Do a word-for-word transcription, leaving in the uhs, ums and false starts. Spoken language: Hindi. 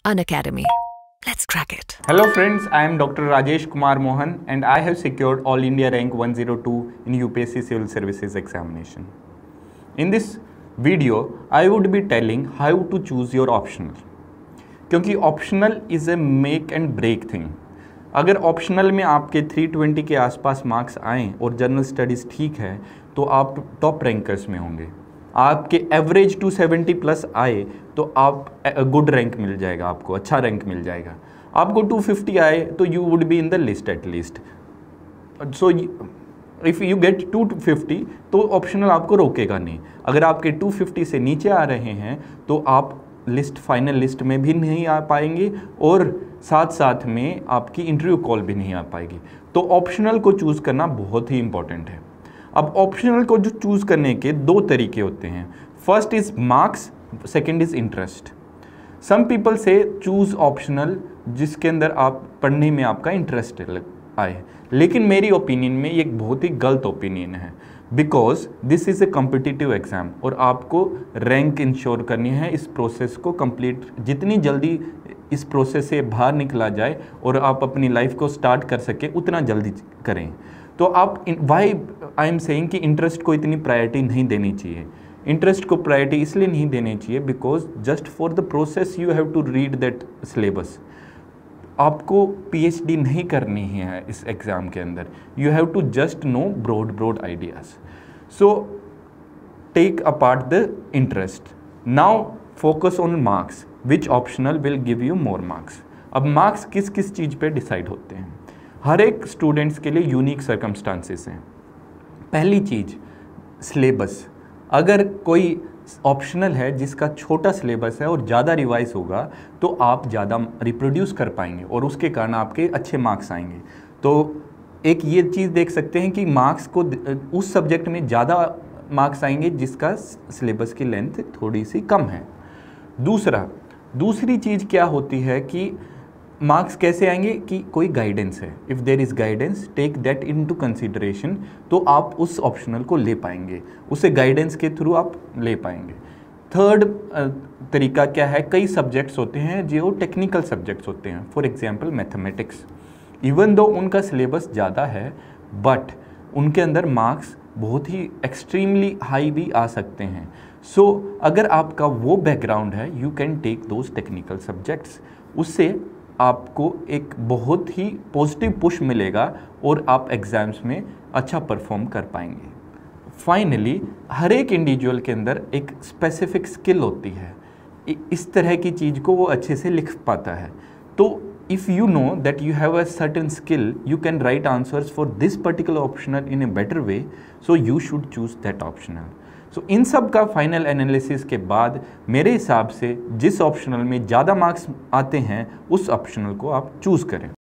Unacademy. Let's crack it. Hello friends, I am Doctor Rajesh Mohan and I have secured All India Rank one oh two in U P S C Civil Services examination. In this video, I would be telling how to choose your optional. क्योंकि optional is a make and break thing. अगर ऑप्शनल में आपके तीन सौ बीस के आसपास मार्क्स आएँ और जनरल स्टडीज़ ठीक है तो आप टॉप रैंकर्स में होंगे. आपके एवरेज दो सौ सत्तर प्लस आए तो आप गुड रैंक मिल जाएगा, आपको अच्छा रैंक मिल जाएगा. आपको दो सौ पचास आए तो you would be in the list at least. So if you get दो सौ पचास तो ऑप्शनल आपको रोकेगा नहीं. अगर आपके दो सौ पचास से नीचे आ रहे हैं तो आप लिस्ट फाइनल लिस्ट में भी नहीं आ पाएंगे और साथ साथ में आपकी इंटरव्यू कॉल भी नहीं आ पाएगी. तो ऑप्शनल को चूज़ करना बहुत ही इंपॉर्टेंट है. अब ऑप्शनल को जो चूज़ करने के दो तरीके होते हैं. First is marks, second is interest. Some people से चूज़ ऑप्शनल जिसके अंदर आप पढ़ने में आपका इंटरेस्ट आए, लेकिन मेरी ओपिनियन में ये एक बहुत ही गलत ओपिनियन है. Because this is a competitive exam और आपको रैंक इंश्योर करनी है. इस प्रोसेस को कंप्लीट जितनी जल्दी इस प्रोसेस से बाहर निकला जाए और आप अपनी लाइफ को स्टार्ट कर सके उतना जल्दी करें. तो आप वाई आई एम सेइंग कि इंटरेस्ट को इतनी प्रायोरिटी नहीं देनी चाहिए. इंटरेस्ट को प्रायोरिटी इसलिए नहीं देनी चाहिए because just for the process you have to read that syllabus. आपको पीएचडी नहीं करनी है इस एग्ज़ाम के अंदर. You have to just know broad broad ideas. So take apart the interest. Now focus on marks. Which optional will give you more marks. अब मार्क्स किस किस चीज़ पे डिसाइड होते हैं. हर एक स्टूडेंट्स के लिए यूनिक सर्कमस्टांसेस हैं. पहली चीज़ सिलेबस. अगर कोई ऑप्शनल है जिसका छोटा सिलेबस है और ज़्यादा रिवाइज होगा तो आप ज़्यादा रिप्रोड्यूस कर पाएंगे और उसके कारण आपके अच्छे मार्क्स आएंगे. तो एक ये चीज़ देख सकते हैं कि मार्क्स को उस सब्जेक्ट में ज़्यादा मार्क्स आएंगे जिसका सिलेबस की लेंथ थोड़ी सी कम है. दूसरा दूसरी चीज़ क्या होती है कि मार्क्स कैसे आएंगे कि कोई गाइडेंस है. If there is guidance take that into consideration. तो आप उस ऑप्शनल को ले पाएंगे, उसे गाइडेंस के थ्रू आप ले पाएंगे. थर्ड तरीका क्या है, कई सब्जेक्ट्स होते हैं जो टेक्निकल सब्जेक्ट्स होते हैं. For example mathematics. Even though उनका सिलेबस ज़्यादा है बट उनके अंदर मार्क्स बहुत ही एक्सट्रीमली हाई भी आ सकते हैं. सो so, अगर आपका वो बैकग्राउंड है you can take those technical subjects. उससे आपको एक बहुत ही पॉजिटिव पुश मिलेगा और आप एग्ज़ाम्स में अच्छा परफॉर्म कर पाएंगे. फाइनली हर एक इंडिविजुअल के अंदर एक स्पेसिफिक स्किल होती है. इस तरह की चीज़ को वो अच्छे से लिख पाता है. तो if you know that you have a certain skill you can write answers for this particular optional in a better way. So you should choose that optional. So इन सब का फाइनल एनालिसिस के बाद मेरे हिसाब से जिस ऑप्शनल में ज़्यादा मार्क्स आते हैं उस ऑप्शनल को आप चूज़ करें.